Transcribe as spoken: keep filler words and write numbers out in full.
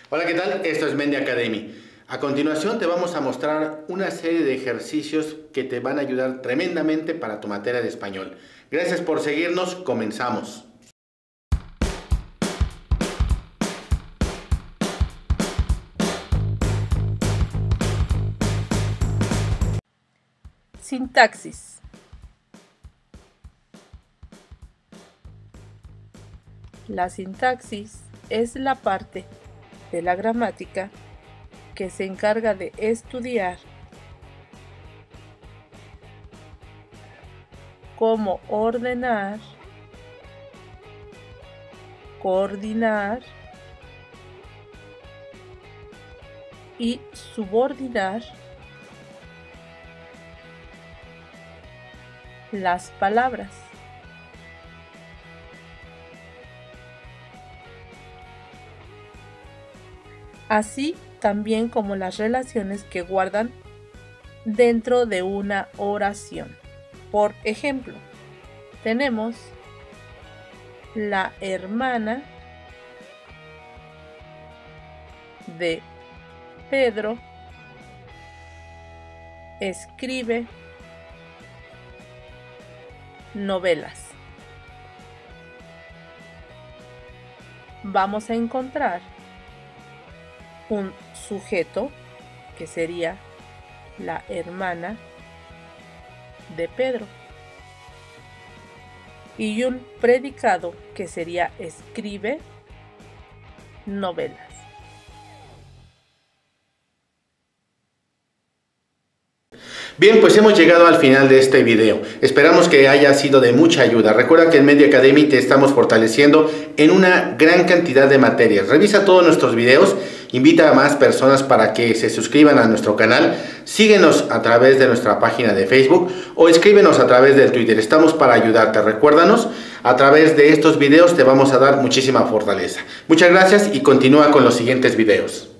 Hola, ¿qué tal? Esto es Mendy Academy. A continuación te vamos a mostrar una serie de ejercicios que te van a ayudar tremendamente para tu materia de español. Gracias por seguirnos, comenzamos. Sintaxis. La sintaxis es la parte de la gramática que se encarga de estudiar cómo ordenar, coordinar y subordinar las palabras. Así también como las relaciones que guardan dentro de una oración. Por ejemplo, tenemos la hermana de Pedro escribe novelas. Vamos a encontrar un sujeto que sería la hermana de Pedro y un predicado que sería escribe novelas. Bien, pues hemos llegado al final de este video. Esperamos que haya sido de mucha ayuda. Recuerda que en Mendy Academy te estamos fortaleciendo en una gran cantidad de materias. Revisa todos nuestros videos, invita a más personas para que se suscriban a nuestro canal, síguenos a través de nuestra página de Facebook o escríbenos a través del Twitter. Estamos para ayudarte. Recuérdanos, a través de estos videos te vamos a dar muchísima fortaleza. Muchas gracias y continúa con los siguientes videos.